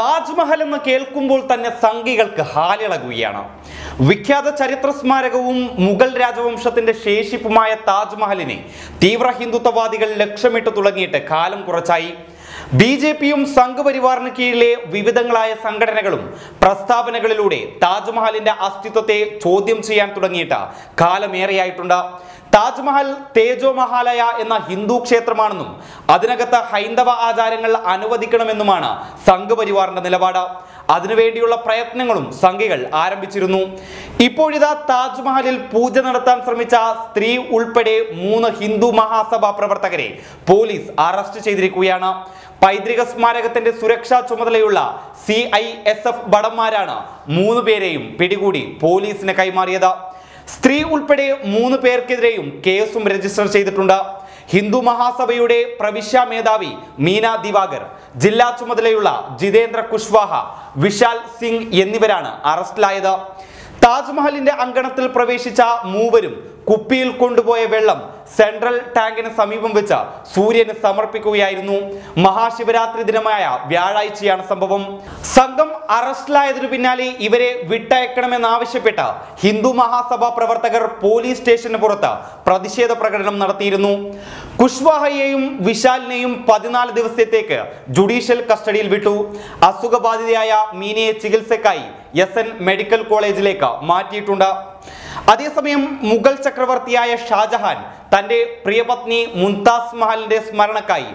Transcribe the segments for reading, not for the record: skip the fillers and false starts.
താജ്മഹൽ എന്ന് കേൾക്കുമ്പോൾ തന്നെ സംഘികൾക്ക് ഹാലിളകുകയാണ്. വിഖ്യാത ചരിത്ര സ്മാരകവും മുഗൾ രാജവംശത്തിന്റെ ശേഷിപ്പുമായ താജ്മഹലിനെ തീവ്ര ഹിന്ദുത്വവാദികൾ ലക്ഷ്യമിട്ട് തുടങ്ങിയിട്ട് കാലം കുറച്ചായി. BJPയും സംഘപരിവാറിന് കീഴിലെ വിവിധങ്ങളായ സംഘടനകളും പ്രസ്താവനകളിലൂടെ താജ്മഹലിന്റെ അസ്തിത്വത്തെ ചോദ്യം ചെയ്യാൻ തുടങ്ങിയിട്ട് കാലമേറെയായിട്ടുണ്ട്. താജ്മഹൽ തേജോ മഹാലയ എന്ന ഹിന്ദു ക്ഷേത്രമാണെന്നും അതിനകത്ത് ഹൈന്ദവ ആചാരങ്ങൾ അനുവദിക്കണമെന്നുമാണ് സംഘപരിവാറിന്റെ നിലപാട്. അതിനുവേണ്ടിയുള്ള പ്രയത്നങ്ങളും സംഘികൾ ആരംഭിച്ചിരുന്നു. ഇപ്പോഴിതാ താജ്മഹലിൽ പൂജ നടത്താൻ ശ്രമിച്ച സ്ത്രീ ഉൾപ്പെടെ 3 ഹിന്ദു മഹാസഭാ പ്രവർത്തകരെ പോലീസ് അറസ്റ്റ് ചെയ്തിരിക്കുകയാണ്. പൈതൃക സ്മാരകത്തിന്റെ സുരക്ഷാ ചുമതലയുള്ള CISF ഭടന്മാരാണ് 3 പേരെയും പിടികൂടി പോലീസിന് കൈമാറിയത്. സ്ത്രീ ഉൾപ്പെടെ 3 പേർക്കെതിരെയും കേസും രജിസ്റ്റർ ചെയ്തിട്ടുണ്ട്. ഹിന്ദു മഹാസഭയുടെ പ്രവിശ്യ മേധാവി മീന ദിവാകർ, ജില്ലാ ചുമതലയുള്ള ജിതേന്ദ്ര കുശ്വാഹ, വിശാൽ സിംഗ് എന്നിവരാണ് അറസ്റ്റിലായത്. താജ്മഹലിന്റെ അങ്കണത്തിൽ പ്രവേശിച്ച 3 കുപ്പിയിൽ കൊണ്ടുപോയ വെള്ളം സെൻട്രൽ ടാങ്കിന് സമീപം വെച്ച് സൂര്യന് സമർപ്പിക്കുകയായിരുന്നു. മഹാശിവരാത്രി ദിനമായ വ്യാഴാഴ്ചയാണ് സംഭവം. സംഘം അറസ്റ്റിലായതിനു പിന്നാലെ ഇവരെ വിട്ടയക്കണമെന്നാവശ്യപ്പെട്ട് ഹിന്ദു മഹാസഭാ പ്രവർത്തകർ പോലീസ് സ്റ്റേഷന് പുറത്ത് പ്രതിഷേധ പ്രകടനം നടത്തിയിരുന്നു. കുശ്വാഹയെയും വിശാലിനെയും 14 ദിവസത്തേക്ക് ജുഡീഷ്യൽ കസ്റ്റഡിയിൽ വിട്ടു. അസുഖബാധിതയായ മീനയെ ചികിത്സയ്ക്കായി SN മെഡിക്കൽ കോളേജിലേക്ക് മാറ്റിയിട്ടുണ്ട്. അതേസമയം മുഗൾ ചക്രവർത്തിയായ ഷാജഹാൻ തന്റെ പ്രിയപത്നി മുംതാസ് മഹലിന്റെ സ്മരണക്കായി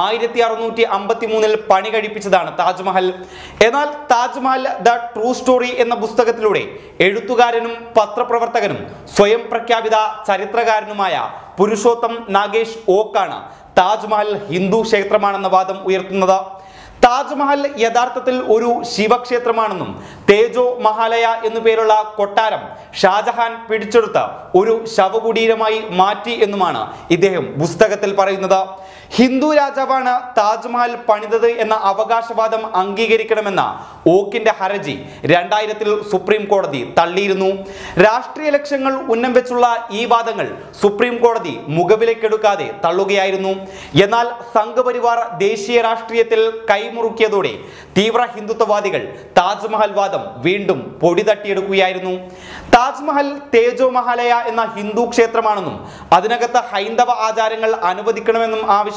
1653 പണി കഴിപ്പിച്ചതാണ് താജ്മഹൽ. എന്നാൽ താജ്മഹൽ ദ ട്രൂ സ്റ്റോറി എന്ന പുസ്തകത്തിലൂടെ എഴുത്തുകാരനും പത്രപ്രവർത്തകനും സ്വയം പ്രഖ്യാപിത ചരിത്രകാരനുമായ പുരുഷോത്തം നാഗേഷ് ഓക്കാണ് താജ്മഹൽ ഹിന്ദു ക്ഷേത്രമാണെന്ന വാദം ഉയർത്തുന്നത്. താജ്മഹൽ യഥാർത്ഥത്തിൽ ഒരു ശിവക്ഷേത്രമാണെന്നും തേജോ മഹാലയ എന്നു പേരുള്ള കൊട്ടാരം ഷാജഹാൻ പിടിച്ചെടുത്ത ഒരു ശവകുടീരമായി മാറ്റി എന്നുമാണ് ഇദ്ദേഹം പുസ്തകത്തിൽ പറയുന്നത്. ഹിന്ദു രാജാവാണ് താജ്മഹൽ പണിതത് എന്ന അവകാശവാദം അംഗീകരിക്കണമെന്ന ഓക്കിന്റെ ഹർജി 2000 സുപ്രീം കോടതി തള്ളിയിരുന്നു. രാഷ്ട്രീയ ലക്ഷ്യങ്ങൾ ഉന്നം വെച്ചുള്ള ഈ വാദങ്ങൾ സുപ്രീം കോടതി മുഖവിലേക്കെടുക്കാതെ തള്ളുകയായിരുന്നു. എന്നാൽ സംഘപരിവാർ ദേശീയ രാഷ്ട്രീയത്തിൽ കൈമുറുക്കിയതോടെ തീവ്ര ഹിന്ദുത്വവാദികൾ താജ്മഹൽ വാദം വീണ്ടും പൊടി തട്ടിയെടുക്കുകയായിരുന്നു. താജ്മഹൽ തേജോ മഹാലയ എന്ന ഹിന്ദു ക്ഷേത്രമാണെന്നും അതിനകത്ത് ഹൈന്ദവ ആചാരങ്ങൾ അനുവദിക്കണമെന്നും ആവശ്യപ്പെട്ട്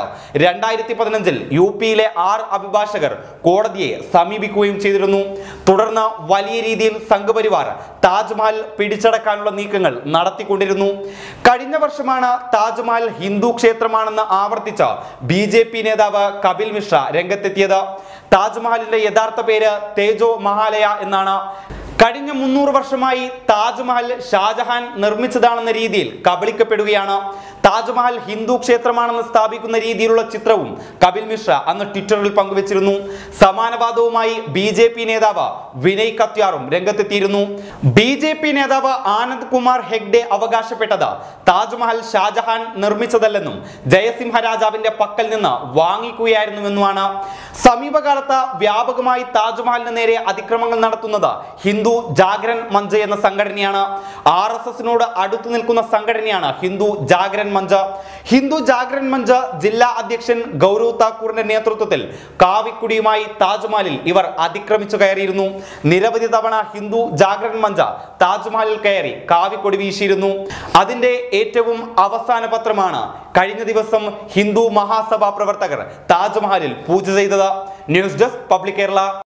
2015 UPയിലെ 6 അഭിഭാഷകർ കോടതിയെ സമീപിക്കുകയും ചെയ്തിരുന്നു. തുടർന്ന് വലിയ രീതിയിൽ സംഘപരിവാർ താജ്മഹൽ പിടിച്ചടക്കാനുള്ള നീക്കങ്ങൾ നടത്തിക്കൊണ്ടിരുന്നു. കഴിഞ്ഞ വർഷമാണ് താജ്മഹൽ ഹിന്ദു ക്ഷേത്രമാണെന്ന് ആവർത്തിച്ച BJP നേതാവ് കപിൽ മിശ്ര രംഗത്തെത്തിയത്. താജ്മഹലിന്റെ യഥാർത്ഥ പേര് തേജോ മഹാലയ എന്നാണ്. കഴിഞ്ഞ 300 വർഷമായി താജ്മഹൽ ഷാജഹാൻ നിർമ്മിച്ചതാണെന്ന രീതിയിൽ കബളിക്കപ്പെടുകയാണ്. താജ്മഹൽ ഹിന്ദു ക്ഷേത്രമാണെന്ന് സ്ഥാപിക്കുന്ന രീതിയിലുള്ള ചിത്രവും കപിൽ മിശ്ര അന്ന് ട്വിറ്ററിൽ പങ്കുവച്ചിരുന്നു. സമാനവാദവുമായി BJP നേതാവ് വിനയ് കത്യാറും രംഗത്തെത്തിയിരുന്നു. BJP നേതാവ് ആനന്ദ് കുമാർ ഹെഗ്ഡെ അവകാശപ്പെട്ടത് താജ്മഹൽ ഷാജഹാൻ നിർമ്മിച്ചതല്ലെന്നും ജയസിംഹ രാജാവിന്റെ പക്കൽ നിന്ന് വാങ്ങിക്കുകയായിരുന്നുവെന്നുമാണ്. സമീപകാലത്ത് വ്യാപകമായി താജ്മഹലിന് നേരെ അതിക്രമങ്ങൾ നടത്തുന്നത് ഹിന്ദു ജാഗ്രൻ മഞ്ച് എന്ന സംഘടനയാണ്. RSSനോട് അടുത്തു നിൽക്കുന്ന സംഘടനയാണ് ഹിന്ദു ജാഗ്രൻ മഞ്ച്. ഹിന്ദു ജാഗ്രൻ മഞ്ച് ജില്ലാ അധ്യക്ഷൻ ഗൗരവ് താക്കൂറിന്റെ നേതൃത്വത്തിൽ കാവിക്കുടിയുമായി താജ്മഹലിൽ ഇവർ അതിക്രമിച്ചു കയറിയിരുന്നു. നിരവധി തവണ ഹിന്ദു ജാഗ്രൻ മഞ്ച് താജ്മഹലിൽ കയറി കാവിക്കൊടി വീശിയിരുന്നു. അതിന്റെ ഏറ്റവും അവസാന പത്രമാണ് കഴിഞ്ഞ ദിവസം ഹിന്ദു മഹാസഭാ പ്രവർത്തകർ താജ്മഹലിൽ പൂജ ചെയ്തത്. News desk public Kerala.